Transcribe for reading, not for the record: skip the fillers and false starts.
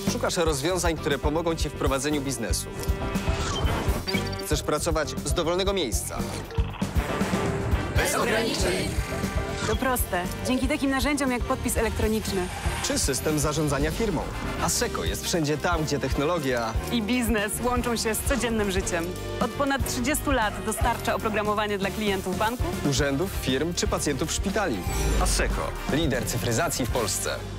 Szukasz rozwiązań, które pomogą ci w prowadzeniu biznesu. Chcesz pracować z dowolnego miejsca. Bez ograniczeń. To proste. Dzięki takim narzędziom jak podpis elektroniczny. Czy system zarządzania firmą. Asseco jest wszędzie tam, gdzie technologia... I biznes łączą się z codziennym życiem. Od ponad 30 lat dostarcza oprogramowanie dla klientów banków, urzędów, firm czy pacjentów szpitali. Asseco. Lider cyfryzacji w Polsce.